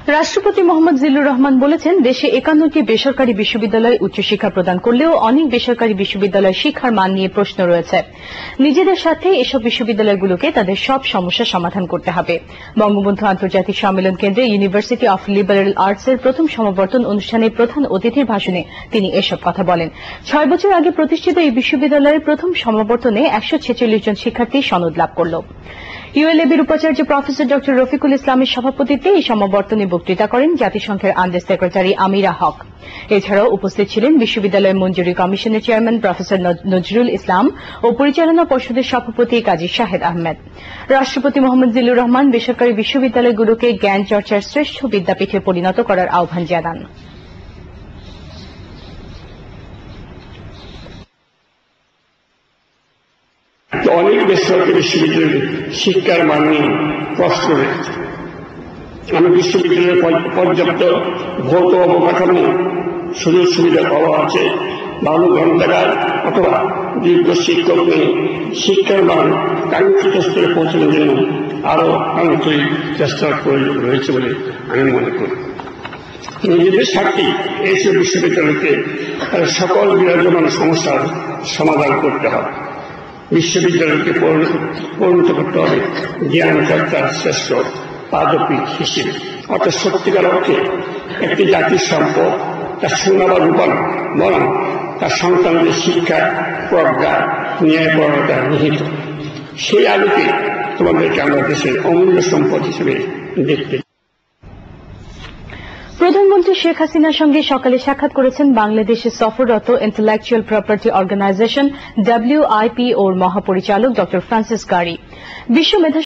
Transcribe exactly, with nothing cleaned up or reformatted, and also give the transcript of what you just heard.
রাষ্ট্রপতি মোহাম্মদ জিল্লুর রহমান বলেছেন, দেশে একান্নটি বেসরকারি বিশ্ববিদ্যালয় উচ্চশিক্ষা প্রদান করলেও অনেক বেসরকারি বিশ্ববিদ্যালয় শিক্ষার মান নিয়ে প্রশ্ন রয়েছে। নিজেদের সাথে এসব বিশ্ববিদ্যালয়গুলোকে তাদের সব সমস্যার সমাধান করতে হবে। বঙ্গবন্ধু আন্তর্জাতিক সম্মেলন কেন্দ্রে ইউনিভার্সিটি অফ লিবারেল আর্টসের প্রথম সমাবর্তন অনুষ্ঠানে প্রধান অতিথির ভাষণে তিনি এসব কথা বলেন। ছয় বছর আগে প্রতিষ্ঠিত এই বিশ্ববিদ্যালয়ের প্রথম সমাবর্তনে একশো ছেচল্লিশ জন শিক্ষার্থী সনদ লাভ করল। ইউএলএবির উপাচার্য প্রফেসর ড রফিকুল ইসলামের সভাপতিত্বে এই সমাবর্তনে বক্তৃতা করেন জাতিসংঘের আন্ডার সেক্রেটারি আমিরা হক। এছাড়াও উপস্থিত ছিলেন বিশ্ববিদ্যালয় মঞ্জুরি কমিশনের চেয়ারম্যান প্রফেসর নজরুল ইসলাম ও পরিচালনা পর্ষদের সভাপতি কাজী শাহেদ আহমেদ। রাষ্ট্রপতি মোহাম্মদ জিল্লুর রহমান বেসরকারি বিশ্ববিদ্যালয়গুলোকে জ্ঞান চর্চার শ্রেষ্ঠ বিদ্যাপীঠে পরিণত করার আহ্বান জানান। অনেক বেসরকারি বিশ্ববিদ্যালয়ের শিক্ষার মান নিয়ে প্রশ্ন রয়েছে। আমি বিশ্ববিদ্যালয়ের পর্যাপ্ত ভৌত অবকাঠামো সুযোগ সুবিধা পাওয়া আছে, ভালো গ্রন্থাগার অথবা দীর্ঘ শিক্ষক নিয়ে শিক্ষার মান কাঙ্ক্ষিত স্তরে পৌঁছানোর জন্য আরো আন্তরিক চেষ্টার প্রয়োজন রয়েছে বলে আমি মনে করি। নিজেদের স্বার্থে এইসব বিশ্ববিদ্যালয়কে সকল বিরাজমান সমস্যার সমাধান করতে হবে। বিশ্ববিদ্যালয়কে পরিণত করতে হবে জ্ঞান চর্চার শ্রেষ্ঠ পাদপীঠ হিসেবে, অর্থাৎ সত্যিকার অর্থে একটি জাতির সম্পদ তার সুনাবা রূপণ বরং তার সন্তানদের শিক্ষা, প্রজ্ঞা, ন্যায়পরতা নিহিত। সেই আলোকে তোমাদেরকে আমরা দেশের অমূল্য সম্পদ হিসেবে দেখতে। প্রধানমন্ত্রী শেখ হাসিনার সঙ্গে সকালে সাক্ষাৎ করেছেন বাংলাদেশে সফররত ইন্টেলেকচুয়াল প্রপার্টি অর্গানাইজেশন ডব্লিউআইপিওর মহাপরিচালক ড ফ্রান্সিস গারি। বিশ্ব মেধা